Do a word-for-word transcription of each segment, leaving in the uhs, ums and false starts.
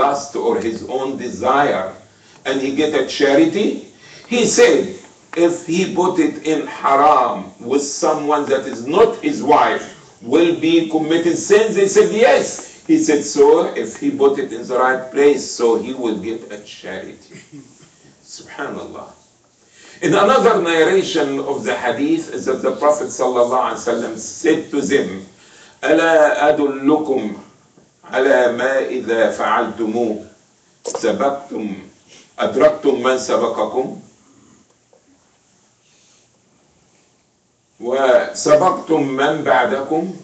lust or his own desire and he get a charity? He said, if he put it in haram with someone that is not his wife, will be committing sins? They said yes. He said, so if he put it in the right place, so he will get a charity. Subhanallah. In another narration of the hadith is that the Prophet ﷺ said to them, ألا أدلكم على ما إذا فعلتموه سبقتم أدركتم من سبقكم وسبقتم من بعدكم.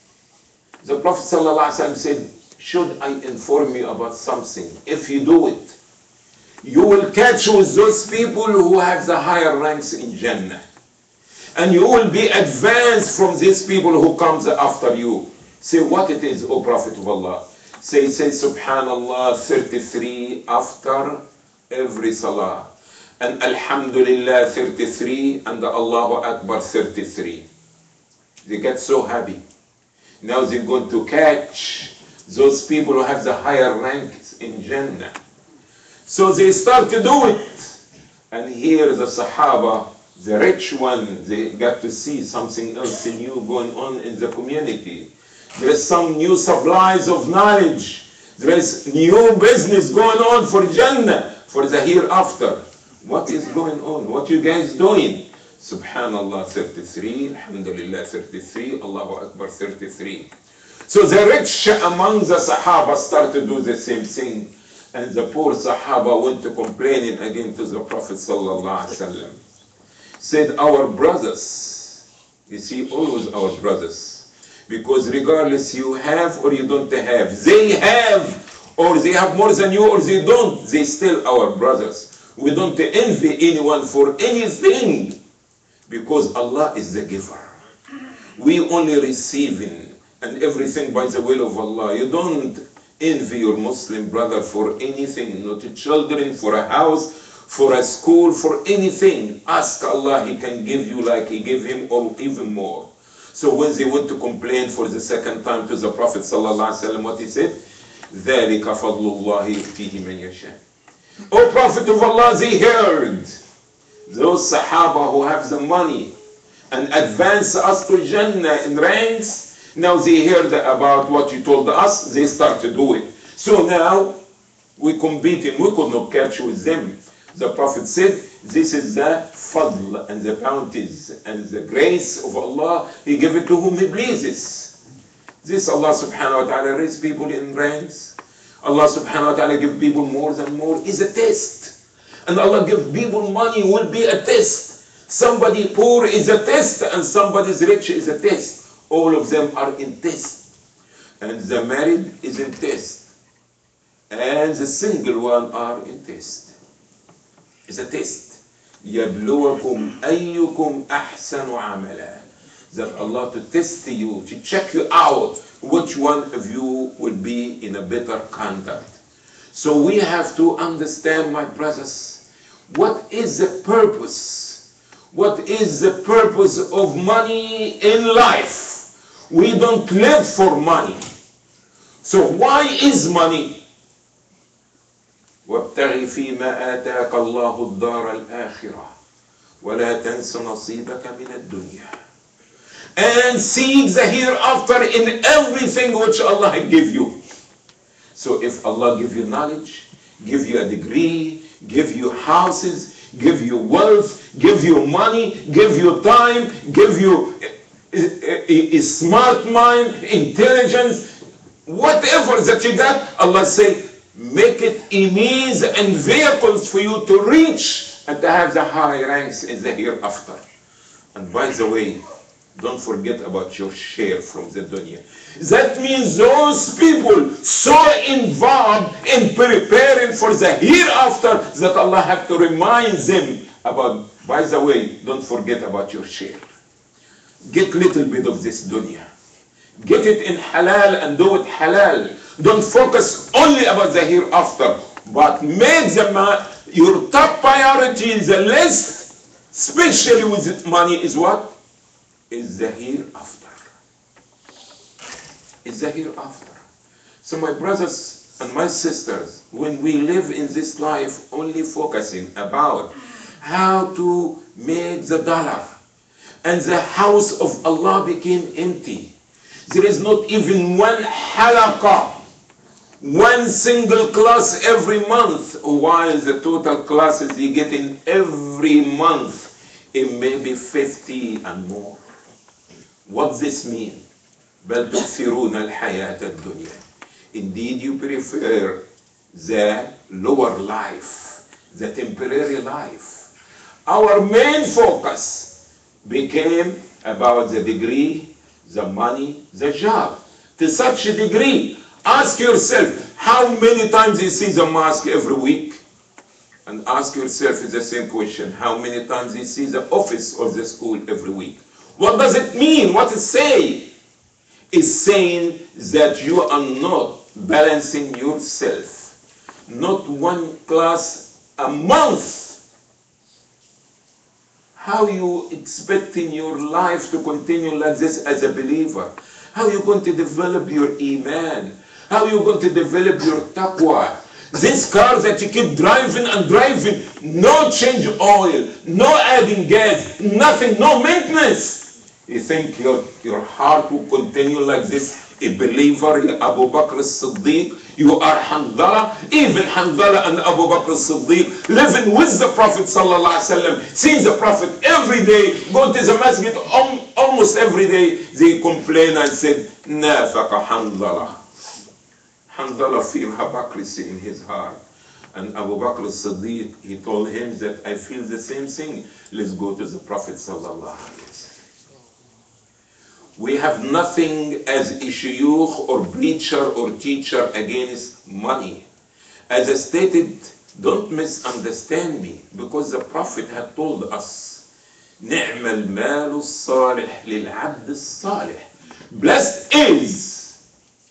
The Prophet ﷺ said, should I inform you about something? If you do it, you will catch with those people who have the higher ranks in Jannah. And you will be advanced from these people who comes after you. Say what it is, O Prophet of Allah. Say, say Subhanallah thirty-three after every salah. And Alhamdulillah thirty-three and Allahu Akbar thirty-three. They get so happy. Now they're going to catch those people who have the higher ranks in Jannah. So they start to do it. And here the Sahaba, the rich one, they got to see something else new going on in the community. There is some new supplies of knowledge. There is new business going on for Jannah, for the hereafter. What is going on? What you guys doing? Subhanallah thirty-three, Alhamdulillah thirty-three, Allahu Akbar thirty-three. So the rich among the Sahaba start to do the same thing. And the poor Sahaba went to complaining again to the Prophet Sallallahu Alaihi Wasallam. Said, our brothers, you see, always our brothers, because regardless you have or you don't have, they have or they have more than you or they don't, they still our brothers. We don't envy anyone for anything because Allah is the giver. We only receiving and everything by the will of Allah. You don't envy your Muslim brother for anything, not children, for a house, for a school, for anything. Ask Allah, He can give you like He gave him or even more. So when they went to complain for the second time to the Prophet sallallahu alaihi wasallam, what he said? ذَلِكَ فَضْلُ اللَّهِ يُؤْتِيهِ مَنْ يَشَاءُ. O Prophet of Allah, they heard those Sahaba who have the money and advance us to Jannah in ranks. Now they heard about what you told us, they start to do it. So now we competing, we could not catch with them. The Prophet said, this is the fadl and the bounties and the grace of Allah. He gave it to whom He pleases. This Allah subhanahu wa ta'ala raise people in ranks. Allah subhanahu wa ta'ala give people more than more is a test. And Allah give people money will be a test. Somebody poor is a test and somebody's rich is a test. All of them are in test. And the married is in test. And the single one are in test. It's a test. يَبْلُوَكُمْ أَيُّكُمْ أَحْسَنُ عَمَلًا. That Allah to test you, to check you out, which one of you will be in a better conduct. So we have to understand, my brothers, what is the purpose? What is the purpose of money in life? We don't live for money. So why is money? وَابْتَغِ فِي مَا آتَاكَ اللَّهُ الدَّارَ الْآخِرَةَ وَلَا تَنْسَ نَصِيبَكَ مِنَ الدُّنْيَا. And seek the hereafter in everything which Allah give you. So if Allah give you knowledge, give you a degree, give you houses, give you wealth, give you money, give you time, give you a, a, a smart mind, intelligence, whatever that you got, Allah say, make it a means and vehicles for you to reach and to have the high ranks in the hereafter. And by the way, don't forget about your share from the dunya. That means those people so involved in preparing for the hereafter that Allah have to remind them about, by the way, don't forget about your share. Get little bit of this dunya. Get it in halal and do it halal. Don't focus only about the hereafter, but make the your top priority, the list, especially with money, is what? Is the hereafter. Is the hereafter. So my brothers, and my sisters, when we live in this life only focusing about how to make the dollar, and the house of Allah became empty. There is not even one halaqah, one single class every month, while the total classes you get in every month, it may be fifty and more. What this mean? بل تؤثرون الحياة الدنيا. Indeed, you prefer the lower life, the temporary life. Our main focus became about the degree, the money, the job. To such a degree, ask yourself, how many times you see the mosque every week? And ask yourself the same question, how many times you see the office of the school every week? What does it mean? What is saying? It's saying that you are not balancing yourself. Not one class a month. How you expecting your life to continue like this as a believer? How you going to develop your iman? How you going to develop your taqwa? This car that you keep driving and driving, no change oil, no adding gas, nothing, no maintenance. You think your, your heart will continue like this? A believer, Abu Bakr as-Siddiq, you are Hanzala. Even Hanzala and Abu Bakr as-Siddiq living with the Prophet sallallahu alaihi wasallam, seeing the Prophet every day, go to the masjid um, almost every day. They complain and said, Nafaqa Hanzala. Hanzala feel hypocrisy in his heart. And Abu Bakr as-Siddiq, he told him that I feel the same thing. Let's go to the Prophet sallallahu alaihi wasallam. We have nothing as a shuyukh or preacher or teacher against money. As I stated, don't misunderstand me, because the Prophet had told us, نِعْمَ الْمَالُ الصَّالِحِ لِلْعَبْدِ الصَّالِحِ. Blessed is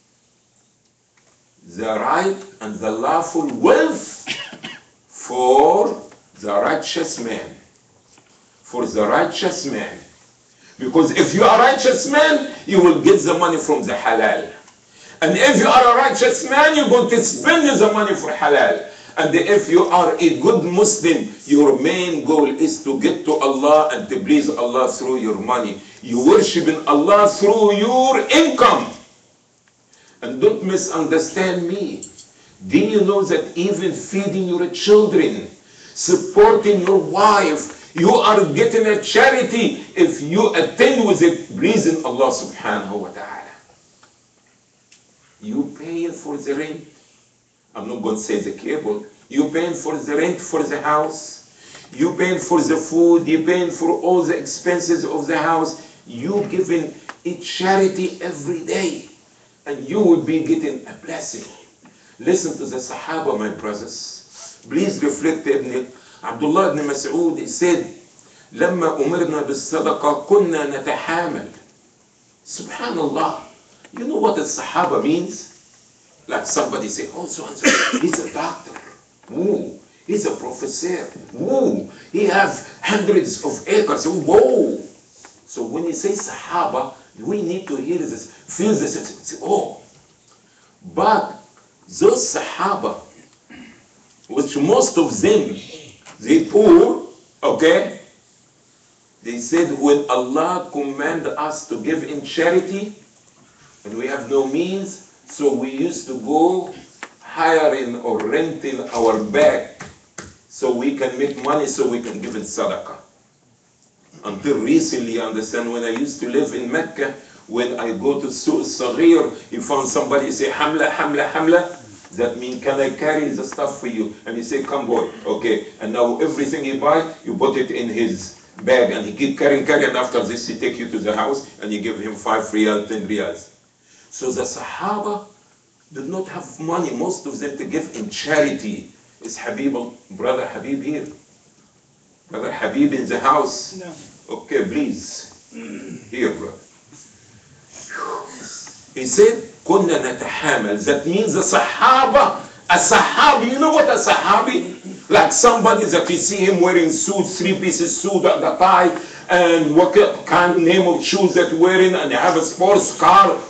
the right and the lawful wealth for the righteous man. For the righteous man. Because if you are a righteous man, you will get the money from the halal. And if you are a righteous man, you're going to spend the money for halal. And if you are a good Muslim, your main goal is to get to Allah and to please Allah through your money. You worshiping Allah through your income. And don't misunderstand me. Do you know that even feeding your children, supporting your wife, you are getting a charity if you attend with it, pleasing Allah subhanahu wa ta'ala. You paying for the rent. I'm not going to say the cable. You paying for the rent for the house. You paying for the food. You paying for all the expenses of the house. You giving a charity every day. And you will be getting a blessing. Listen to the Sahaba, my brothers. Please reflect, Ibn Abdullah ibn Mas'ud, he said, لما أمرنا بالصدقة كنا نتحامل. Subhanallah. You know what a Sahaba means? Like somebody say, oh, so and so, he's a doctor. Ooh, he's a professor. Ooh, he has hundreds of acres. Whoa. So when you say Sahaba, we need to hear this, feel this, and say, oh. But those Sahaba, which most of them, they poor, okay? They said when Allah commanded us to give in charity, and we have no means, so we used to go hiring or renting our bag so we can make money so we can give in sadaqah. Until recently, I understand, when I used to live in Mecca, when I go to Suq Saghir, you found somebody say, Hamla, Hamla, Hamla. That means, can I carry the stuff for you? And he say, come boy, okay. And now everything he buy, you put it in his bag, and he keep carrying, carrying, and after this he take you to the house, and you give him five riyal, ten riyals. So the Sahaba did not have money, most of them, to give in charity. Is Habib, brother Habib here? Brother Habib in the house? No. Okay, please. Here, brother. He said, كنا نتحامل. That means the Sahaba, a Sahabi, you know what a Sahabi? Like somebody that you see him wearing suit, three pieces suit at the tie, and what kind of name of shoes that wearing, and they have a sports car.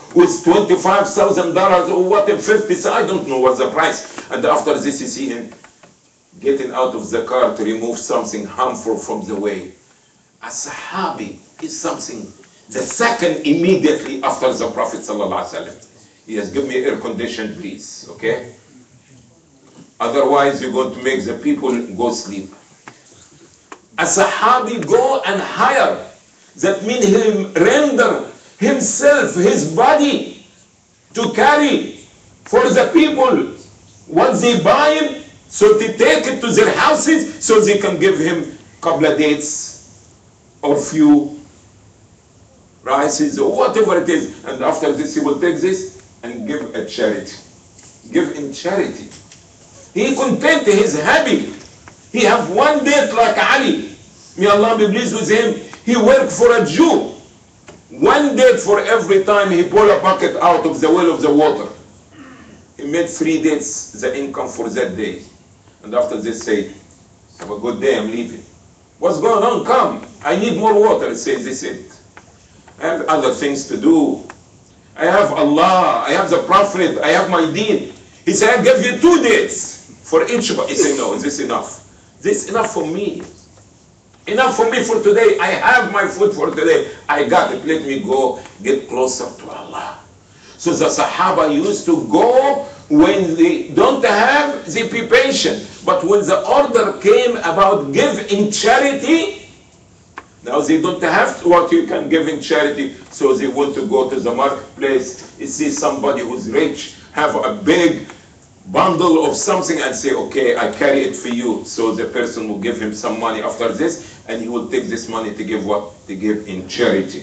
with twenty-five thousand dollars or what, fifty, I don't know what's the price. And after this you see him getting out of the car to remove something harmful from the way. A Sahabi is something, the second immediately after the Prophet sallallahu alaihi wasallam. Yes, give me air conditioned please, okay? Otherwise you're going to make the people go sleep. A Sahabi go and hire, that means him render himself, his body, to carry for the people what they buy, so they take it to their houses so they can give him couple of dates or few rices or whatever it is. And after this he will take this and give a charity. Give in charity. He content, he is happy. He have one date like Ali. May Allah be pleased with him. He worked for a Jew. One date for every time he pull a bucket out of the well of the water. He made three dates the income for that day. And after this say, have a good day, I'm leaving. What's going on? Come. I need more water. He says, this is it. I have other things to do. I have Allah. I have the Prophet. I have my deen. He said, I give you two dates for each of us. He said, no, is this enough? This is enough for me. Enough for me for today. I have my food for today. I got it. Let me go get closer to Allah. So the Sahaba used to go when they don't have, they be patient. But when the order came about give in charity, now they don't have what you can give in charity. So they want to go to the marketplace, you see somebody who's rich, have a big bundle of something and say, okay, I carry it for you. So the person will give him some money after this, and he will take this money to give what? To give in charity.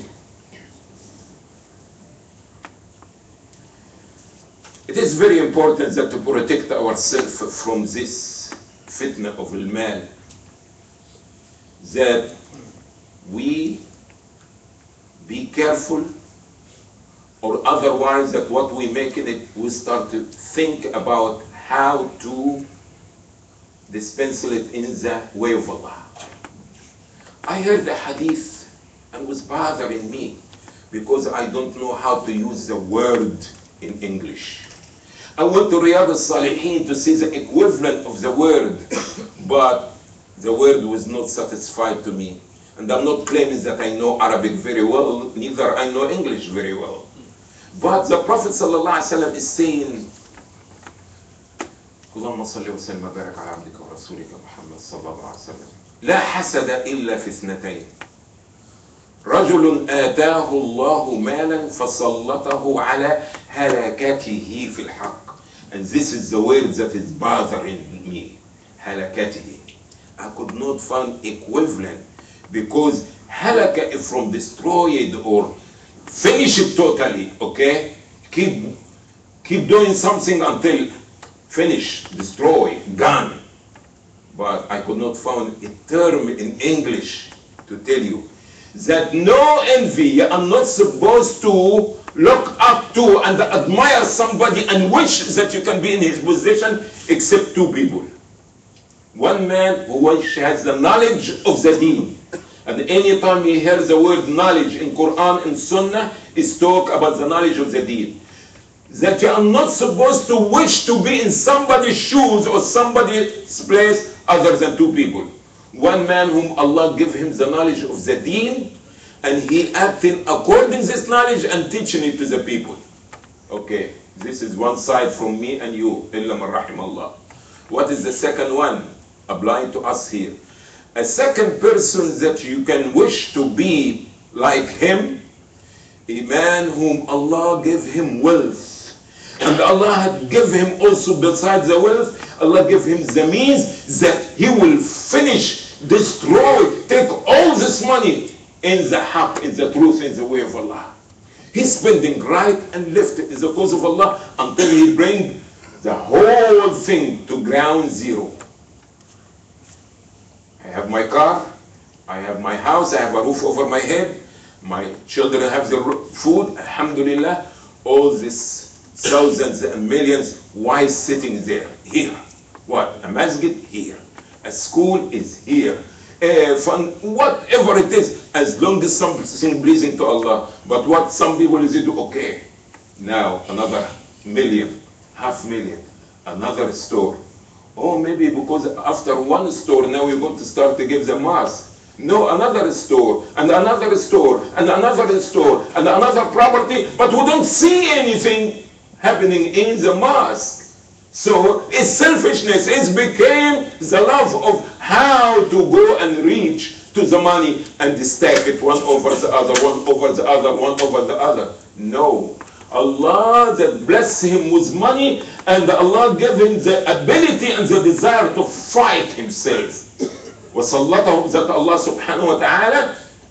It is very important that to protect ourselves from this fitna of al-mal, that we be careful, or otherwise that what we make in it, we start to think about how to dispense it in the way of Allah. I heard the hadith and was bothering me because I don't know how to use the word in English. I went to Riyadh al-Salihin to see the equivalent of the word, but the word was not satisfied to me. And I'm not claiming that I know Arabic very well, neither I know English very well. But the Prophet ﷺ is saying, اللهم صل وسلم وبارك على عبدك ورسولك محمد صلى الله عليه وسلم لا حسد إلا في اثنتين رجل آتاه الله مالا فسلطه على هلكته في الحق. And this is the word that is bothering me. هلكته. I could not find equivalent, because halaka is from destroyed or finish it totally, okay? Keep, keep doing something until finish, destroy, gone. But I could not find a term in English to tell you that no envy, you are not supposed to look up to and admire somebody and wish that you can be in his position, except two people. One man who has the knowledge of the deen. And anytime he hears the word knowledge in Quran and Sunnah, is talk about the knowledge of the deen. That you are not supposed to wish to be in somebody's shoes or somebody's place other than two people. One man whom Allah give him the knowledge of the deen, and he acting according to this knowledge and teaching it to the people. Okay, this is one side from me and you, illa man rahim Allah. What is the second one applying to us here? A second person that you can wish to be like him, a man whom Allah gave him wealth, and Allah had give him also, besides the wealth, Allah give him the means that he will finish, destroy, take all this money in the haqq, in the truth, in the way of Allah. He's spending right and left in the cause of Allah until he bring the whole thing to ground zero. I have my car, I have my house, I have a roof over my head, my children have the food, alhamdulillah. All these thousands and millions, why sitting there? Here. What? A masjid? Here. A school is here. Uh, fun, whatever it is, as long as something pleasing to Allah. But what some people is do, okay, Now another million, half million, another store. Oh, maybe because after one store, now we're going to start to give the mass. No, another store, and another store, and another store, and another property, but we don't see anything happening in the mosque. So it's selfishness. It became the love of how to go and reach to the money and stack it one over the other, one over the other, one over the other. No. Allah that bless him with money, and Allah gave him the ability and the desire to fight himself. وسلطه ذات الله سبحانه وتعالى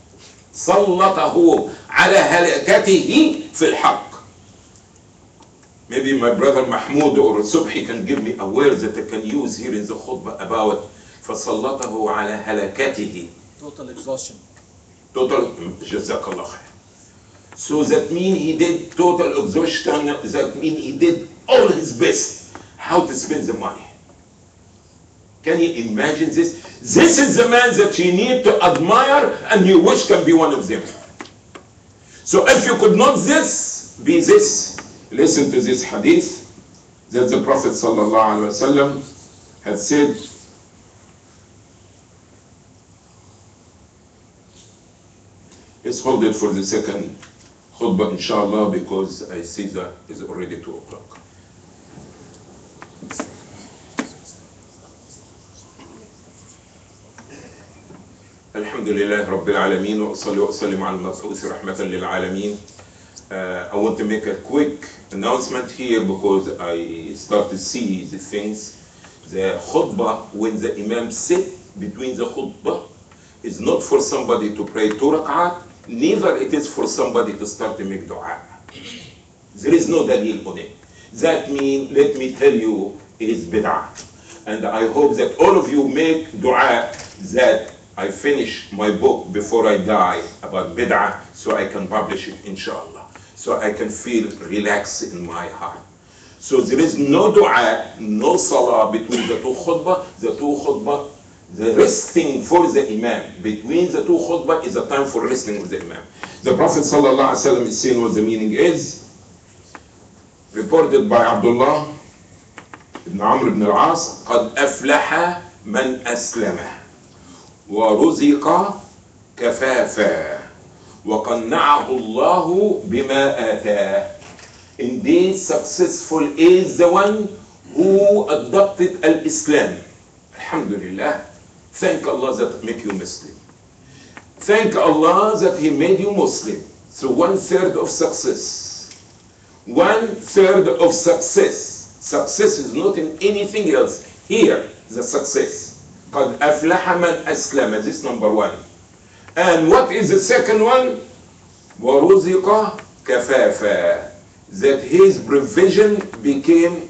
سلطه على هلكته في الحق. Maybe my brother Mahmoud or Subhi can give me a word that I can use here in the khutbah about فسلطه على هلكته. Total exhaustion. Total, جزاك الله خير. So that means he did total exhaustion, that means he did all his best how to spend the money. Can you imagine this? This is the man that you need to admire and you wish can be one of them. So if you could not this, be this. Listen to this hadith that the Prophet sallallahu alaihi wasallam had said. Let's hold it for the second khutbah inshallah, because I see that it's already two o'clock. الحمد لله رب العالمين وأصلي وأسلم على المبعوث رحمة للعالمين. Uh, I want to make a quick announcement here because I start to see the things. The khutbah, when the imam sit between the khutbah, is not for somebody to pray two rak'at, neither it is for somebody to start to make dua. There is no dalil on it. That means, let me tell you, it is bid'ah. And I hope that all of you make dua that I finish my book before I die about bid'ah, so I can publish it, inshallah. So I can feel relaxed in my heart. So there is no dua, no salah between the two khutbah. The two khutbah, the resting for the imam between the two khutbah is a time for resting with the imam. The Prophet sallallahu alaihi wasallam is saying what the meaning is. Reported by Abdullah ibn Amr ibn al-As, قد أفلح من أسلم ورزق كفافا وقنعه الله بما آتاه. Indeed, successful is the one who adopted al-Islam. Alhamdulillah. Thank Allah that make you Muslim. Thank Allah that He made you Muslim. So one third of success. One third of success. Success is not in anything else. Here, the success. قد أفلح من أسلم. This number one. And what is the second one? ورزق كفافا. That his provision became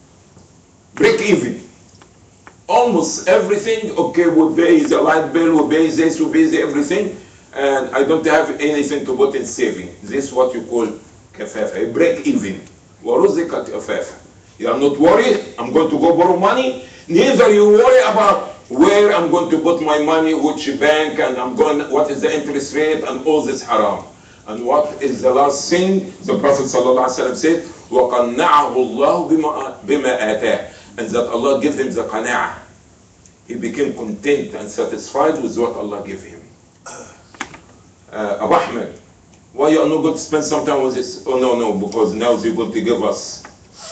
break even. Almost everything, okay, we pay the light bill, we pay this, we pay everything, and I don't have anything to put in saving. This is what you call kafafa, break even. ورزق كفافا. You are not worried, I'm going to go borrow money. Neither you worry about where I'm going to put my money, which bank, and I'm going, what is the interest rate, and all this haram. And what is the last thing? The Prophet ﷺ said, وَقَنَّعَهُ اللَّهُ بِمَا آتَاهُ. And that Allah gave him the qana'ah. He became content and satisfied with what Allah gave him. Uh, Abu Ahmed, why you are not going to spend some time with this? Oh no, no, because now they're going to give us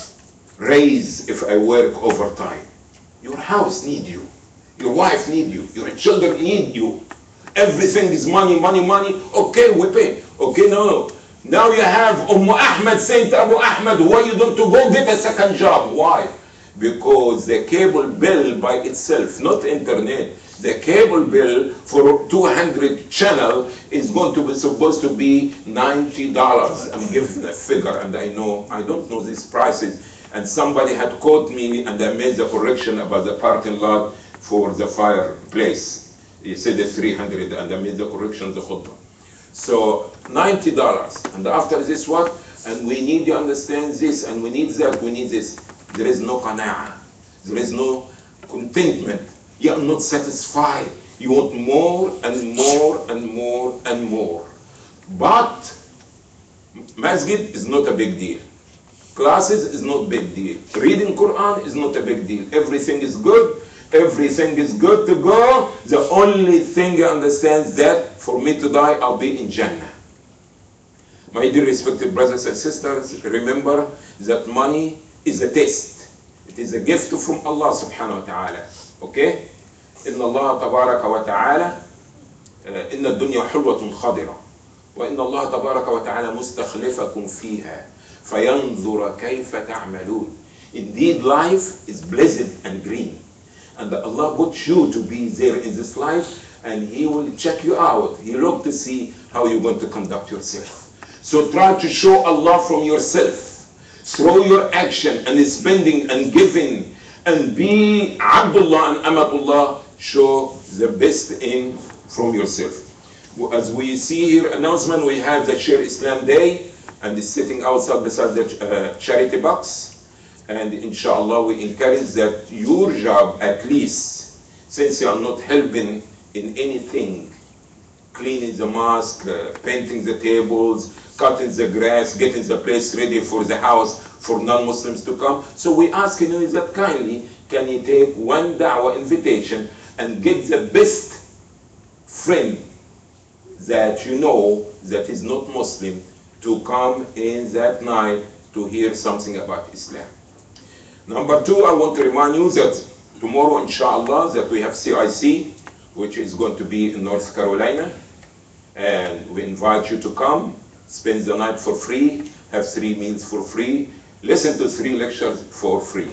raise if I work overtime. Your house need you. Your wife need you. Your children need you. Everything is money, money, money. Okay, we pay. Okay, no, no. Now you have Umm Ahmed saying to Abu Ahmed, why you don't to go get a second job? Why? Because the cable bill by itself, not internet, the cable bill for two hundred channel is going to be supposed to be ninety dollars. I'm giving a figure, and I know, I don't know these prices. And somebody had caught me, and I made the correction about the parking lot for the fireplace. He said it's three hundred, and I made the correction the khutbah. So ninety dollars, and after this what? And we need to understand this, and we need that, we need this. There is no qana'ah. There is no contentment. You are not satisfied. You want more and more and more and more. But Masjid is not a big deal. Classes is not big deal. Reading Quran is not a big deal. Everything is good. Everything is good to go. The only thing I understand is that for me to die, I'll be in Jannah. My dear respected brothers and sisters, remember that money is a test. It is a gift from Allah subhanahu wa ta'ala. Okay? إن الله تبارك وتعالى إن الدنيا حلوة خضرة وإن الله تبارك وتعالى مستخلفكم فيها فينظر كيف تعملون. Indeed, life is blessed and green. And Allah put you to be there in this life, and He will check you out. He look to see how you're going to conduct yourself. So try to show Allah from yourself. Through your action and spending and giving, and be Abdullah and Amatullah, show the best in from yourself. As we see here, announcement, we have the Share Islam Day, and it's sitting outside beside the uh, charity box. And inshallah, we encourage that your job, at least, since you are not helping in anything, cleaning the mosque, uh, painting the tables, cutting the grass, getting the place ready for the house for non-Muslims to come. So we ask you that kindly, can you take one da'wah invitation and get the best friend that you know that is not Muslim to come in that night to hear something about Islam. Number two, I want to remind you that tomorrow, inshallah, that we have C I C, which is going to be in North Carolina. And we invite you to come, spend the night for free, have three meals for free, listen to three lectures for free.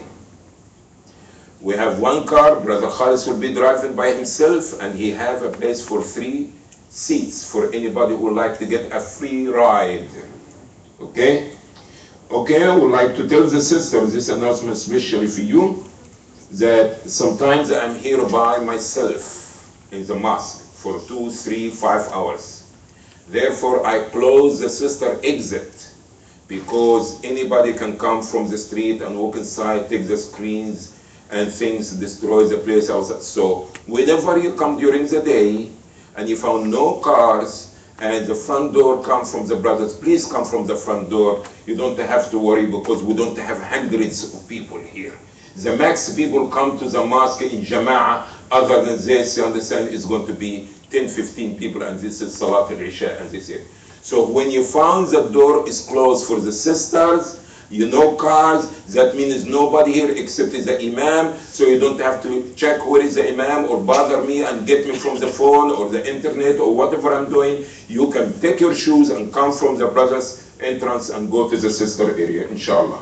We have one car, Brother Khalis will be driving by himself, and he have a place for three seats for anybody who would like to get a free ride. Okay? Okay, I would like to tell the sisters this announcement especially for you, that sometimes I'm here by myself in the mosque for two, three, five hours. Therefore, I close the sister exit, because anybody can come from the street and walk inside, take the screens and things, destroy the place outside. So whenever you come during the day and you found no cars, and the front door come from the brothers, please come from the front door. You don't have to worry, because we don't have hundreds of people here. The max people come to the mosque in Jama'ah, other than this, you understand, is going to be ten, fifteen people, and this is Salat al-Isha, and this is. So when you found the door is closed for the sisters, you know cars, that means nobody here except the imam, so you don't have to check where is the imam or bother me and get me from the phone or the internet or whatever I'm doing. You can take your shoes and come from the brothers' entrance and go to the sister area, inshallah.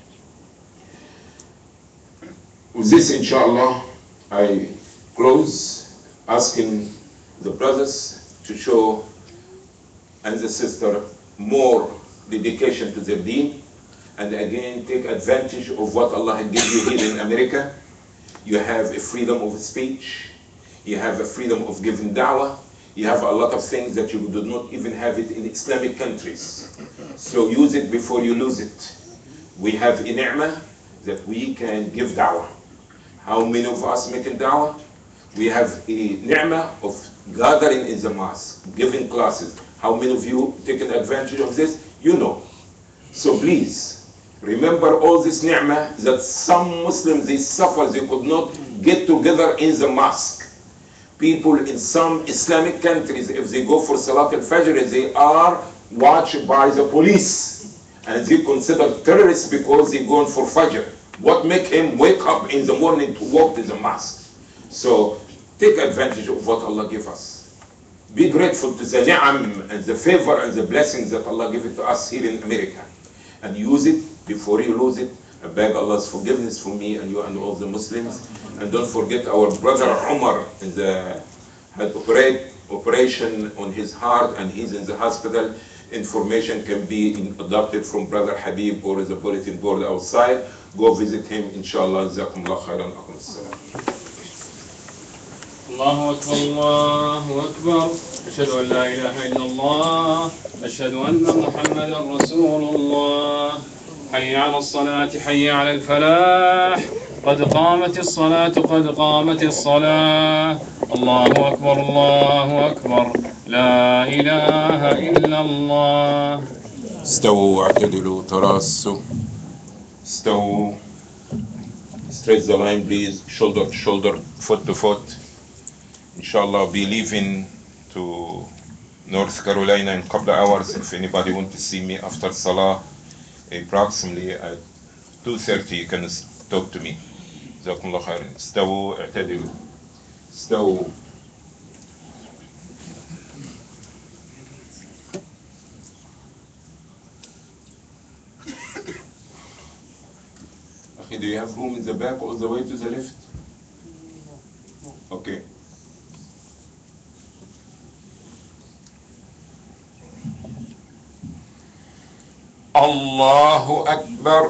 With this, inshallah, I close asking the brothers to show and the sister more dedication to their deen. And again, take advantage of what Allah has given you here in America. You have a freedom of speech. You have a freedom of giving da'wah. You have a lot of things that you do not even have it in Islamic countries. So use it before you lose it. We have a ni'mah that we can give da'wah. How many of us making da'wah? We have a ni'mah of gathering in the mosque, giving classes. How many of you taking advantage of this? You know. So please, remember all this ni'mah that some Muslims, they suffer, they could not get together in the mosque. People in some Islamic countries, if they go for Salat al-Fajr, they are watched by the police. And they consider terrorists because they're going for Fajr. What make him wake up in the morning to walk to the mosque? So take advantage of what Allah gives us. Be grateful to the ni'am and the favor and the blessings that Allah gives it to us here in America. And use it before you lose it. I beg Allah's forgiveness for me and you and all the Muslims. And don't forget our brother Umar in the, had operate, operation on his heart, and he's in the hospital. Information can be adopted from Brother Habib or the bulletin board outside. Go visit him, inshallah. Jazakumullah khairan. الله أكبر الله أكبر أشهد أن لا إله إلا الله أشهد أن محمدا رسول الله حي على الصلاة حي على الفلاح قد قامت الصلاة قد قامت الصلاة الله أكبر الله أكبر لا إله إلا الله استووا واعتدلوا تراصوا استووا. Stretch the line please, shoulder to shoulder, foot to foot. Inshallah I'll be leaving to North Carolina in a couple of hours. If anybody want to see me after Salah, approximately at two thirty, you can talk to me. جزاكم الله خيرا. استووا اعتدلوا استووا. Okay, do you have room in the back all the way to the left? Okay. Allahu Akbar.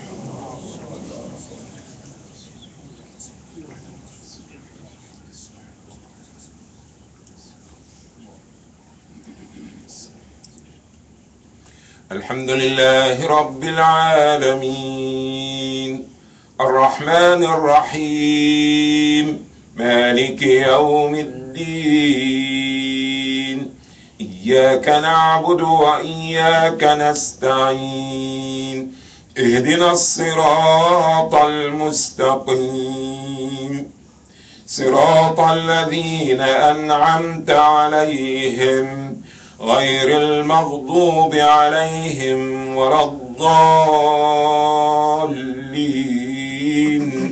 الحمد لله رب العالمين الرحمن الرحيم مالك يوم الدين إياك نعبد وإياك نستعين اهدنا الصراط المستقيم صراط الذين أنعمت عليهم غير المغضوب عليهم ولا الضالين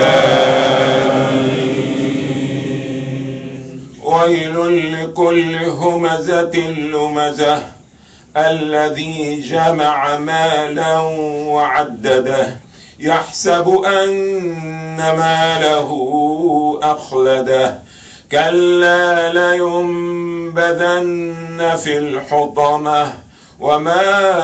آمين. ويل لكل همزة لمزة الذي جمع مالا وعدده يحسب أن ماله أخلده كلا لينبذن في الحطمة وما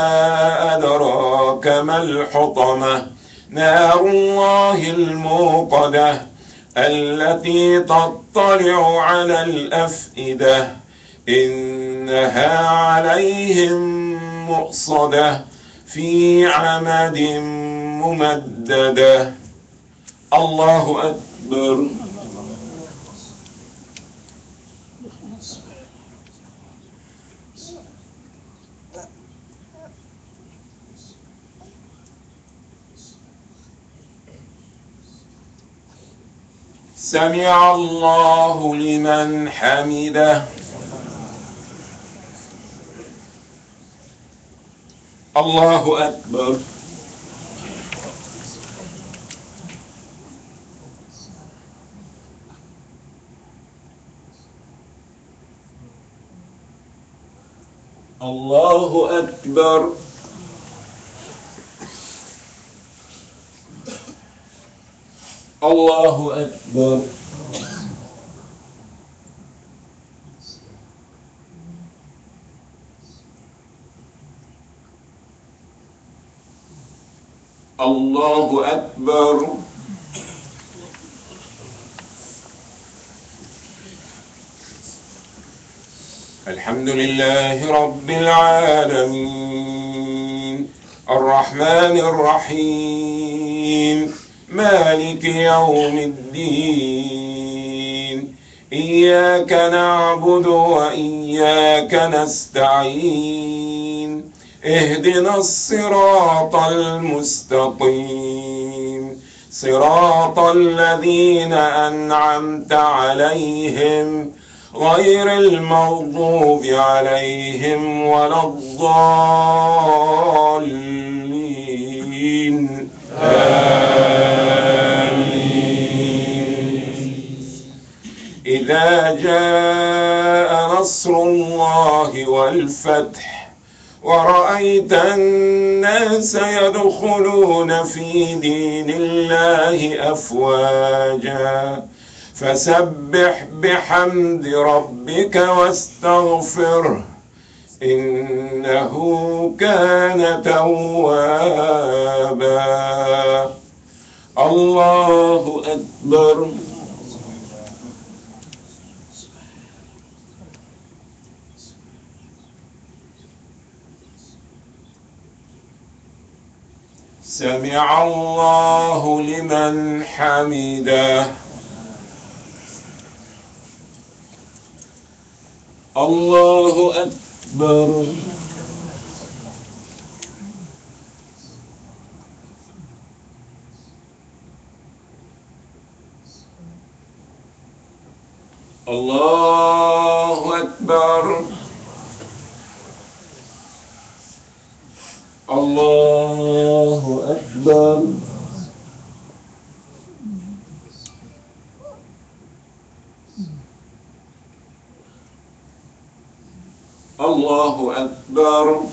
أدراك ما الحطمة نار الله الموقدة التي تطلع على الأفئدة إنها عليهم مؤصدة في عمد ممددة. الله أكبر. سمع الله لمن حمده. الله أكبر. الله أكبر. الله أكبر. الله أكبر. الحمد لله رب العالمين الرحمن الرحيم مالك يوم الدين إياك نعبد وإياك نستعين اهدنا الصراط المستقيم صراط الذين أنعمت عليهم غير المغضوب عليهم ولا الضالين آمين. إذا جاء نصر الله والفتح ورأيت الناس يدخلون في دين الله أفواجا فسبح بحمد ربك واستغفره إنه كان توابا. الله أكبر. سمع الله لمن حمده. الله أكبر. الله أكبر. الله أكبر. الله أكبر.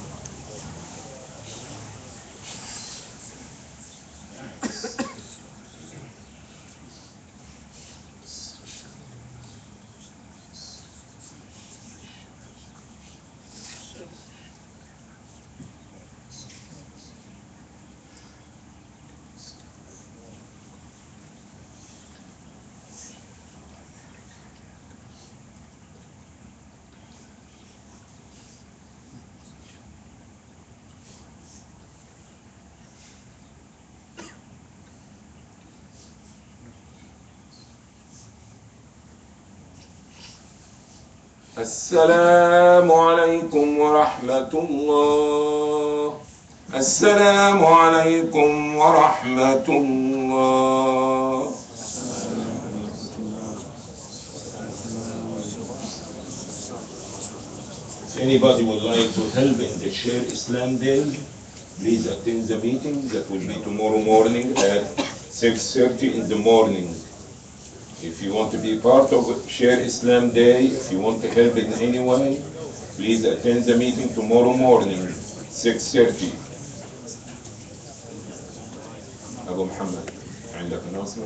السلام عليكم ورحمة الله. السلام عليكم ورحمة الله. If anybody would like to help in the Share Islam Day, please attend the meeting that will be tomorrow morning at six thirty in the morning. If you want to be part of Share Islam Day, if you want to help in any way, please attend the meeting tomorrow morning, six thirty. Abu Muhammad, عندك announcement?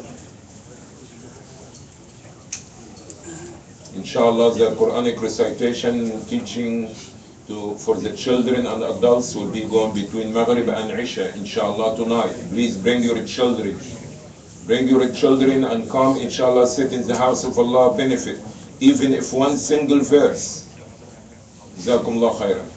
Inshallah, the Quranic recitation teaching to, for the children and adults will be going between Maghrib and Isha, inshallah, tonight. Please bring your children. Bring your children and come, inshallah, sit in the house of Allah, benefit, even if one single verse. Jazakumullah khairan.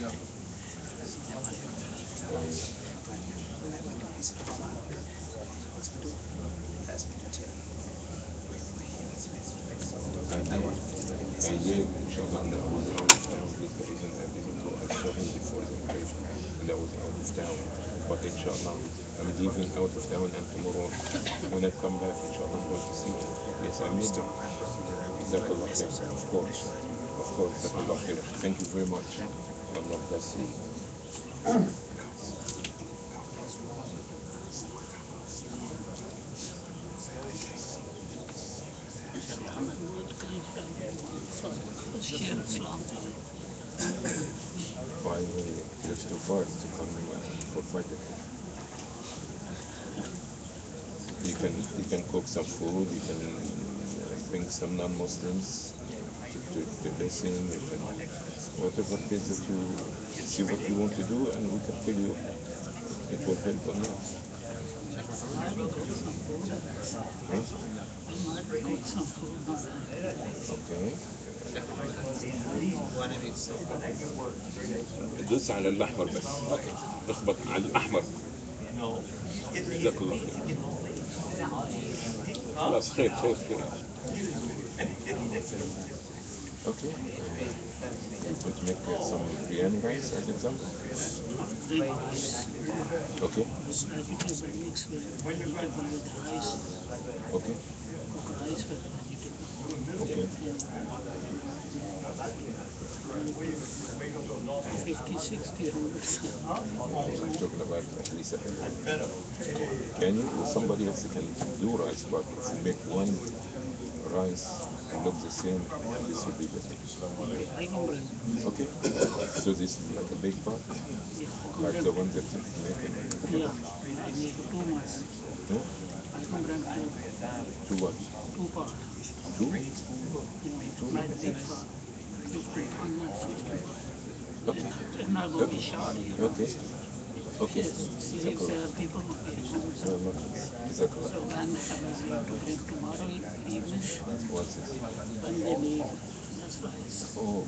But inshallah, I'm leaving out of town and tomorrow when I come back, inshallah, I'm going to see you. Yes, I made them. Jazakallah khair. Of course. Of course, Jazakallah khair. Thank you very much. Allah bless you. Why it's too far to come for fighting? You can you can cook some food. You can bring some non-Muslims to, to, to listen. You can whatever it is that you see what you want to do, and we can tell you it will help or not. Huh? Okay. دوس على الأحمر بس. اخبط على الأحمر. جزاك الله خير. خلاص خير خير خير. Okay. Would you make uh, some biryani rice as example? Okay. Okay. Okay. fifty, sixty, one hundred. I'm talking about at least a can you or somebody else can do rice, but if you make one rice and look the same, this will be better. I can bring. Okay. So this is like a big pot, like the one that you make it. Yeah, I make two much. Hmm? I can bring two, Two what? two pot. Two? Two? Like big pot. fifty, one hundred. Okay. It's not going to be short. Okay. Okay. Yes, if there are people who pay so Very much. Jazakallah. So when I'm going to bring tomorrow evening, What's this? when they leave, that's rice. Oh.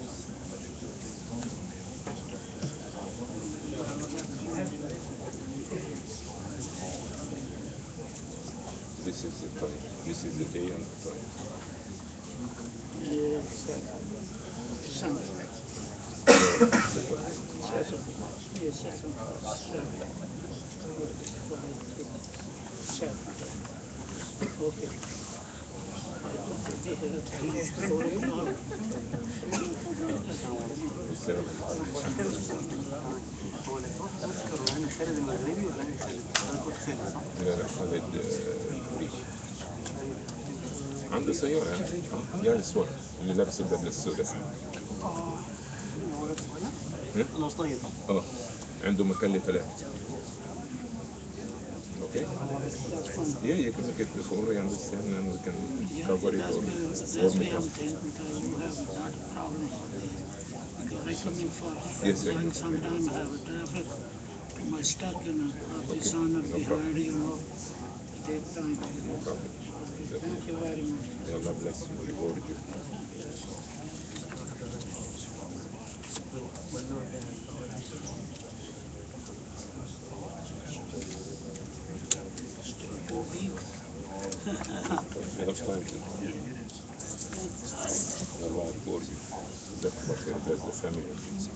This is the time. This is the day and the time. Yes, Sunday. Saturday. Yes, Saturday. Saturday. Okay. انا خالد المغربي ولا انا خالد؟ انا كنت خالد صح؟ لا لا خالد آه، ريش. عنده سيارة يعني يعني السواق اللي لابس البدلة السوداء. اه هو لابس هم؟ الوسطية صح؟ اه عنده مكان لثلاثة. Okay? That's fun. Yeah, you can make it before you understand and we can Yeah, cover it that's or better. That's warm it better up. because you have not a problem. Because I come in for Yes, sir. and sometimes I have a traffic. My stuck in a I'll be Okay, son no of the problem. hurry, you know. Take time. No problem. Thank you very much. May Allah bless you, reward you. Four weeks. You have time to Allah reward you. That's what it does the family.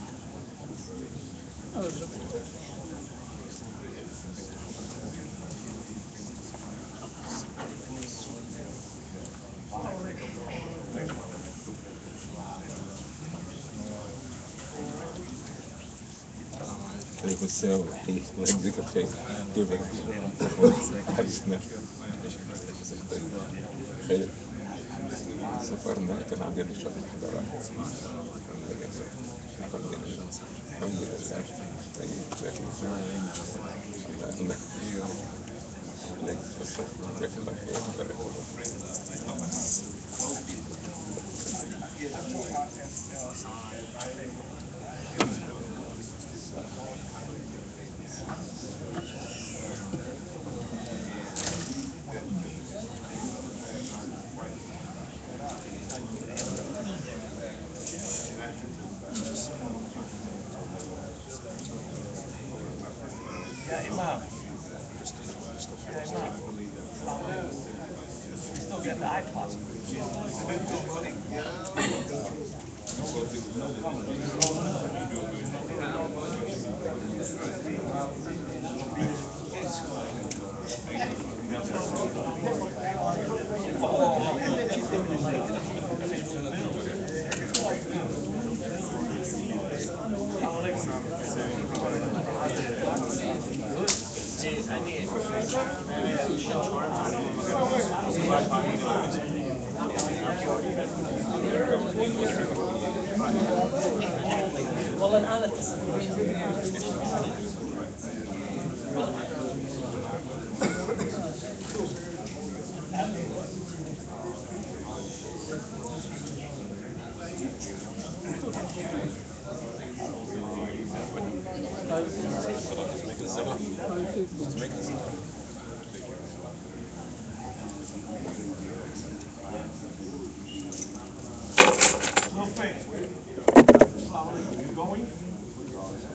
عليكم السلام ورحمة الله يجزيك الخير. كيفك؟ حدثنا. خير. سفرنا كان عندنا شغل حضارات. الحمد لله. الحمد لله. طيب جزاك الله. الله عليك الصحة. جزاك الله خير. بارك الله. Yeah, Imam. Yeah, Imam. Still get the iPod. والله الآن اتصل No face. You going?